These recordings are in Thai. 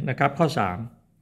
นะครับข้อ3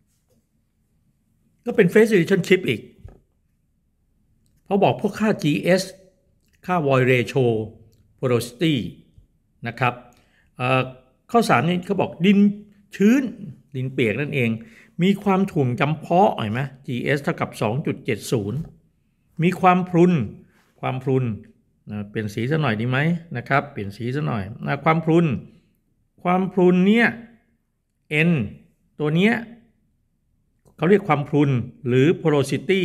ก็เป็น Phase Relationship อีกเขาบอกพวกค่า GS ค่า Void Ratio Porosity นะครับข้อ3นี่เขาบอกดินชื้นดินเปียกนั่นเองมีความถ่วงจำเพาะเห็นไหม GS เท่ากับ 2.70 มีความพรุนเปลี่ยนสีซะหน่อยดีไหมนะครับเปลี่ยนสีซะหน่อยความพรุนเนี่ย N ตัวเนี้ยเขาเรียกความพรุนหรือ porosity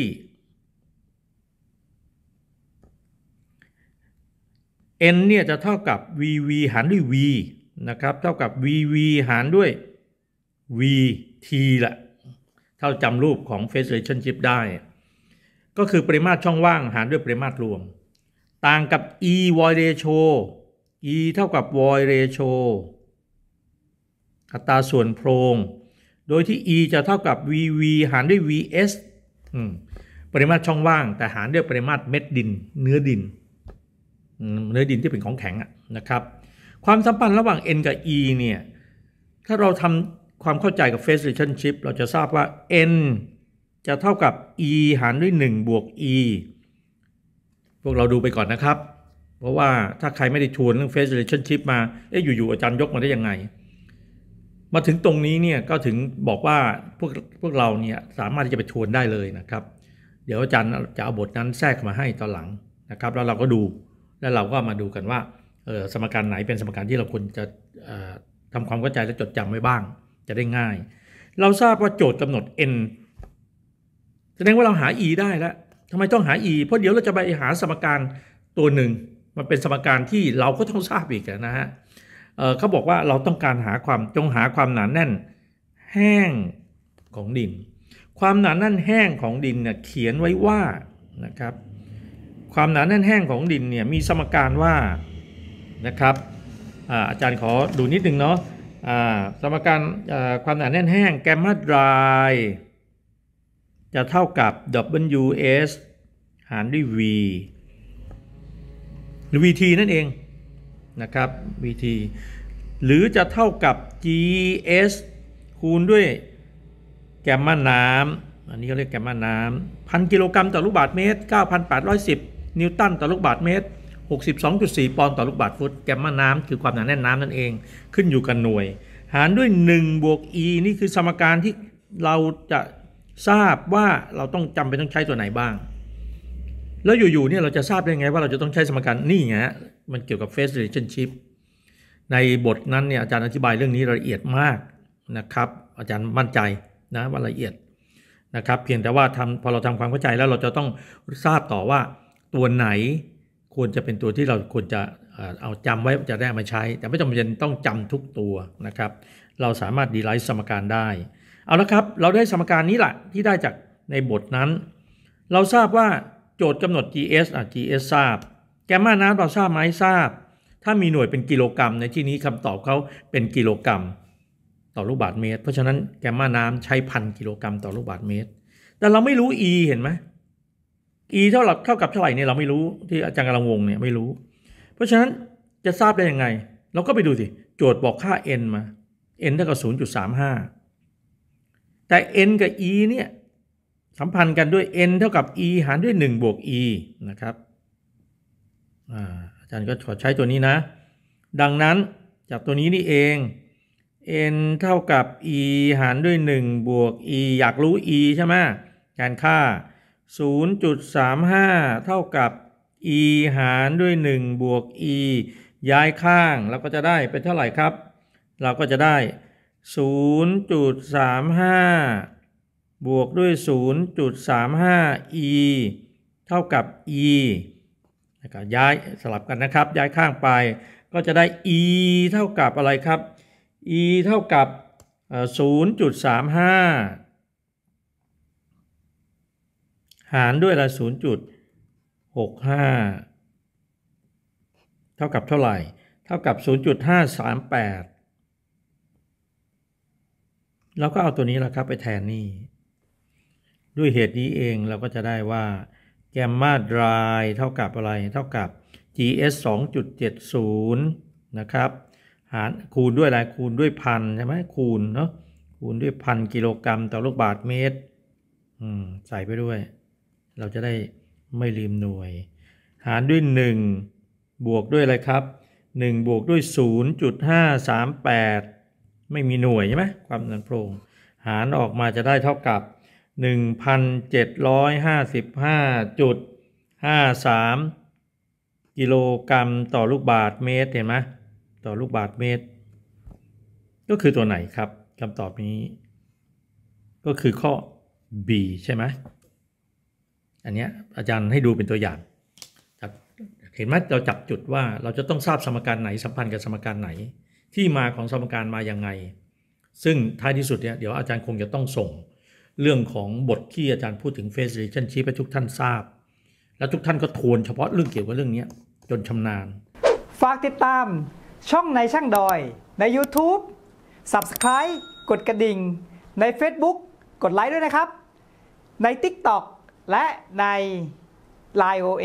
N เนี่ยจะเท่ากับ VV หารด้วย V นะครับเท่ากับ VV หารด้วย VT แหละถ้าจำรูปของ Phase Relationship ได้ก็คือปริมาตรช่องว่างหารด้วยปริมาตรรวมต่างกับ E Void Ratio E เท่ากับ Void Ratio อัตราส่วนโพรงโดยที่ E จะเท่ากับ VV หารด้วย VS ปริมาตรช่องว่างแต่หารด้วยปริมาตรเม็ดดินเนื้อดินที่เป็นของแข็งนะครับความสัมพันธ์ระหว่าง N กับ E เนี่ยถ้าเราทำความเข้าใจกับ Phase Relationship เราจะทราบว่า N จะเท่ากับ E หารด้วย1บวก E พวกเราดูไปก่อนนะครับเพราะว่าถ้าใครไม่ได้ทวนเรื่อง Phase Relationship มาอยู่ๆอาจารย์ยกมาได้ยังไงมาถึงตรงนี้เนี่ยก็ถึงบอกว่าพวกเราเนี่ยสามารถที่จะไปทวนได้เลยนะครับเดี๋ยวอาจารย์จะเอาบทนั้นแทรกมาให้ตอนหลังนะครับแล้วเราก็ดูแล้วเราก็มาดูกันว่าสมการไหนเป็นสมการที่เราควรจะทำความเข้าใจและจดจำไว้บ้างจะได้ง่ายเราทราบว่าโจทย์กำหนด n แสดงว่าเราหา e ได้แล้วทำไมต้องหา e เพราะเดี๋ยวเราจะไปหาสมการตัวหนึ่งมันเป็นสมการที่เราก็ต้องทราบอีกนะฮะเขาบอกว่าเราต้องการหาความหนาแน่นแห้งของดินความหนาแน่นแห้งของดินเนี่ยเขียนไว้ว่านะครับความหนาแน่นแห้งของดินเนี่ยมีสมการว่านะครับอาจารย์ขอดูนิดนึงเนาะสมการความหนาแน่นแห้งแกมมาไดรจะเท่ากับ WS หารด้วย V หรือ VT นั่นเองนะครับ VT หรือจะเท่ากับ GS คูณด้วยแกมมาน้ำอันนี้เขาเรียกแกมมาน้ำ1,000 กิโลกรัมต่อลูกบาศก์เมตร 9,810 นิวตันต่อลูกบาศก์เมตร 62.4 ปอนด์ต่อลูกบาศก์ฟุตแกมมาน้ำคือความหนาแน่นน้ำนั่นเองขึ้นอยู่กับหน่วยหารด้วย1บวก E นี่คือสมการที่เราจะทราบว่าเราต้องจำเป็นต้องใช้ตัวไหนบ้างแล้วอยู่ๆเนี่ยเราจะทราบได้ไงว่าเราจะต้องใช้สมการนี่ไงมันเกี่ยวกับ Phase Relationship ในบทนั้นเนี่ยอาจารย์อธิบายเรื่องนี้ละเอียดมากนะครับอาจารย์มั่นใจนะว่าละเอียดนะครับเพียงแต่ว่าพอเราทำความเข้าใจแล้วเราจะต้องทราบต่อว่าตัวไหนควรจะเป็นตัวที่เราควรจะเอาจำไว้จะได้มาใช้แต่ไม่จำเป็นต้องจำทุกตัวนะครับเราสามารถดีไลซ์สมการได้เอาละครับเราได้สมการนี้แหละที่ได้จากในบทนั้นเราทราบว่าโจทย์กำหนด GS GS ทราบแกมมาน้ำเราทราบไหมทราบถ้ามีหน่วยเป็นกิโลกรัมในที่นี้คำตอบเขาเป็นกิโลกรัมต่อลูกบาศก์เมตรเพราะฉะนั้นแกมมาน้ำใช้ 1,000 กิโลกรัมต่อลูกบาศก์เมตรแต่เราไม่รู้ E เห็นไหม E เท่ากับเท่าไหร่เนี่ยเราไม่รู้ที่อาจารย์กำลังวงเนี่ยไม่รู้เพราะฉะนั้นจะทราบได้ยังไงเราก็ไปดูสิโจทย์บอกค่า n มา n เท่ากับ 0.35 แต่ n กับ e เนี่ยสัมพันธ์กันด้วย n เท่ากับ e หารด้วย1บวก e นะครับอาจารย์ก็ขอใช้ตัวนี้นะดังนั้นจากตัวนี้นี่เอง n เท่ากับ e หารด้วย1บวก e อยากรู้ e ใช่ไหมการค่า 0.35 เท่ากับ e หารด้วย1บวก e ย้ายข้างเราก็จะได้เป็นเท่าไหร่ครับเราก็จะได้ 0.35 บวกด้วย 0.35 e เท่ากับ e นะครับย้ายสลับกันนะครับย้ายข้างไปก็จะได้ e เท่ากับอะไรครับ e เท่ากับ 0.35 หารด้วยอะไร 0.65 เท่ากับเท่าไหร่เท่ากับ 0.538 เราก็เอาตัวนี้แหละครับไปแทนนี่ด้วยเหตุนี้เองเราก็จะได้ว่าแกมมาไดรเท่ากับอะไรเท่ากับ GS 2.70 นะครับหารคูณด้วยอะไรคูณด้วย 1,000 ใช่ไหมคูณเนาะคูคูณด้วย1,000 กิโลกรัมต่อลูกบาศก์เมตรใส่ไปด้วยเราจะได้ไม่ลืมหน่วยหารด้วย1บวกด้วยอะไรครับ1บวกด้วย 0.538 ไม่มีหน่วยใช่ไหมความดันโพรงหารออกมาจะได้เท่ากับ 1,755.53 กิโลกรัมต่อลูกบาศก์เมตรเห็นไหมต่อลูกบาศก์เมตรก็คือตัวไหนครับคำตอบนี้ก็คือข้อ B ใช่ไหมอันนี้อาจารย์ให้ดูเป็นตัวอย่างเห็นไหมเราจับจุดว่าเราจะต้องทราบสมการไหนสัมพันธ์กับสมการไหนที่มาของสมการมาอย่างไงซึ่งท้ายที่สุดเนี่ยเดี๋ยวอาจารย์คงจะต้องส่งเรื่องของบทที่อาจารย์พูดถึง Phase Relationship ให้ทุกท่านทราบและทุกท่านก็ทวนเฉพาะเรื่องเกี่ยวกับเรื่องนี้จนชำนาญฝากติดตามช่องในช่างดอยใน YouTube Subscribe กดกระดิ่งใน Facebook กดไลค์ด้วยนะครับใน TikTok และใน Line OA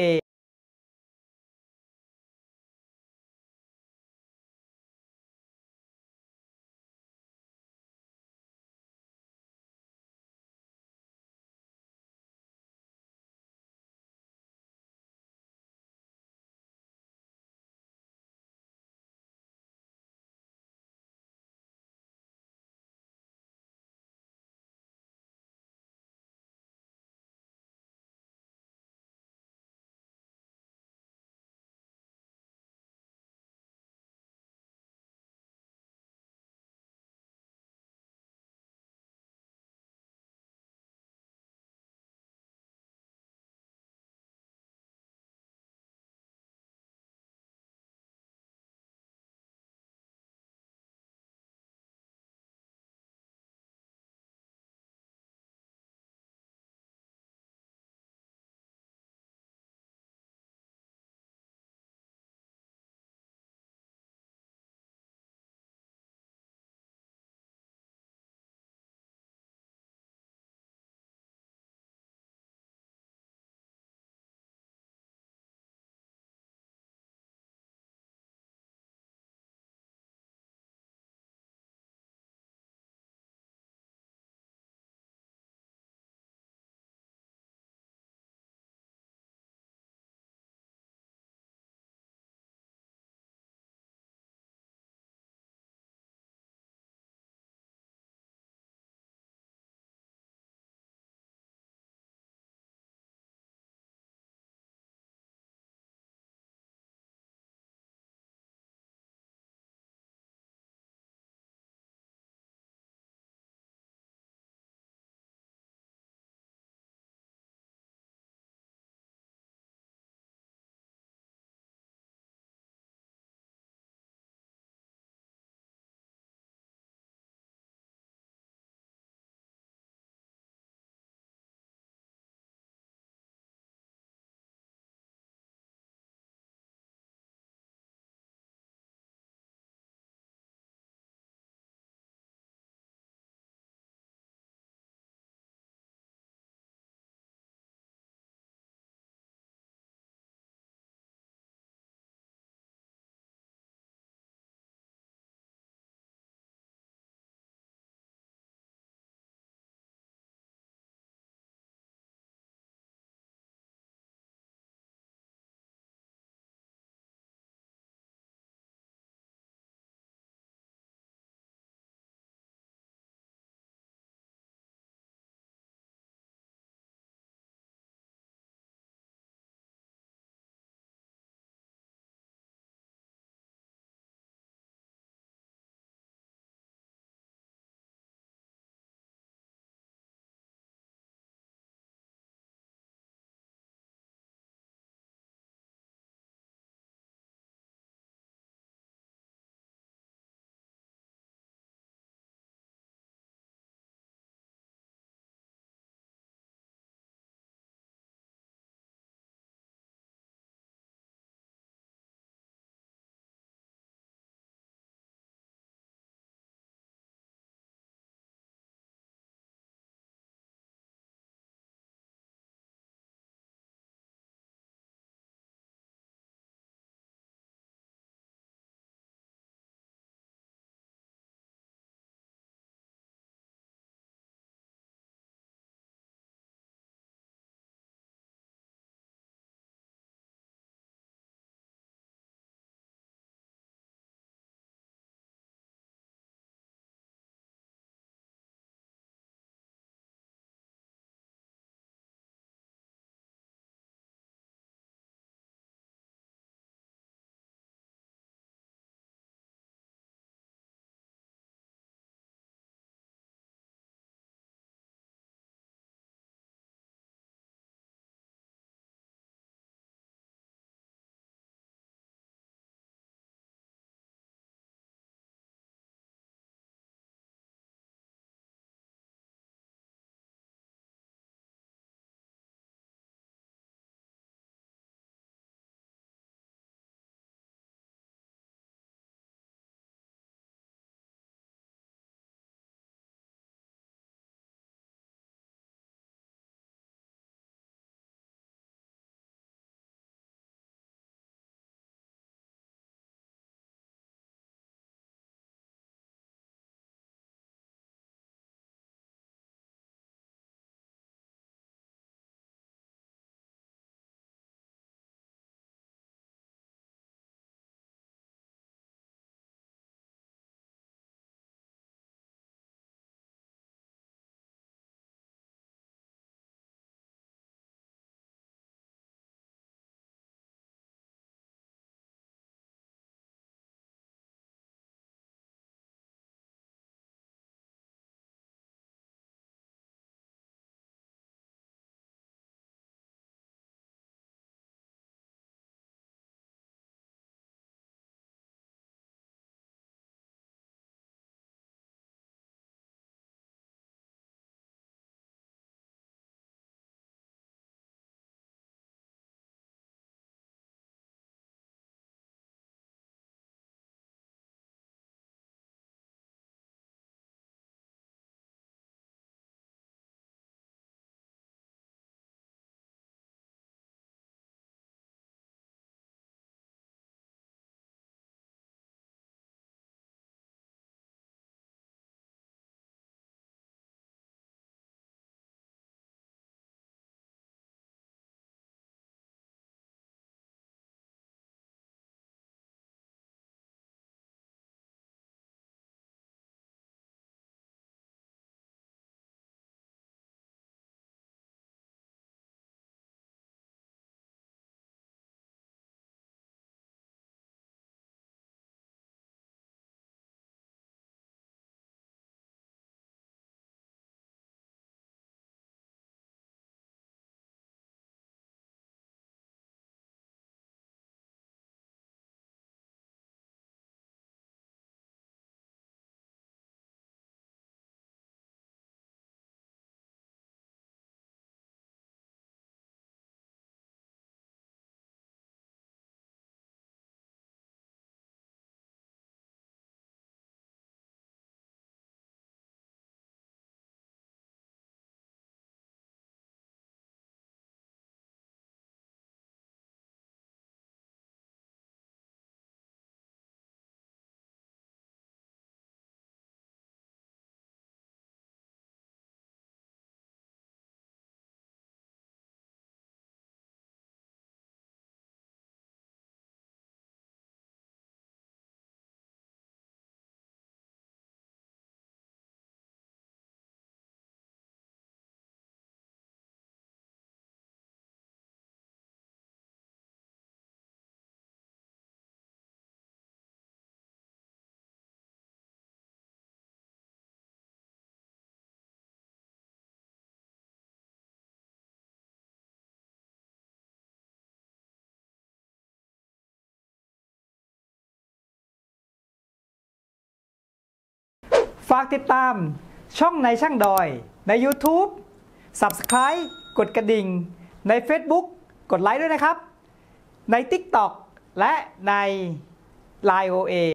ฝากติดตามช่องในช่างดอยใน YouTube Subscribe กดกระดิ่งใน Facebook กดไลค์ด้วยนะครับใน TikTok และใน Line OA